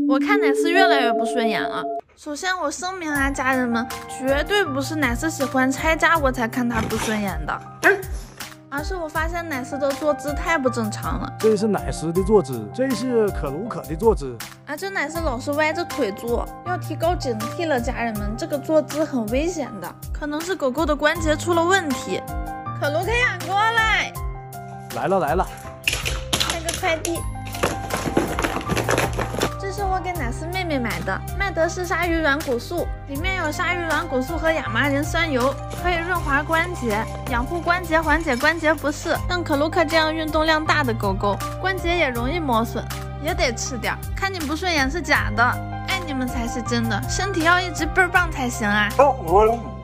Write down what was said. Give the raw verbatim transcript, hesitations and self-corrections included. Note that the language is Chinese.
我看奶丝越来越不顺眼了。首先我声明啊，家人们，绝对不是奶丝喜欢拆家我才看他不顺眼的，而是我发现奶丝的坐姿太不正常了。 这是奶丝的坐姿，这是可鲁可的坐姿。 啊，这奶丝老是歪着腿坐，要提高警惕了，家人们，这个坐姿很危险的，可能是狗狗的关节出了问题。可鲁可呀，过来！ 来了来了， 那个快递。这是我给奶丝妹妹买的麦德氏鲨鱼软骨素，里面有鲨鱼软骨素和亚麻仁酸油，可以润滑关节，养护关节，缓解关节不适。像可鲁可这样运动量大的狗狗，关节也容易磨损，也得吃点。看你不顺眼是假的，爱你们才是真的，身体要一直倍儿棒才行啊！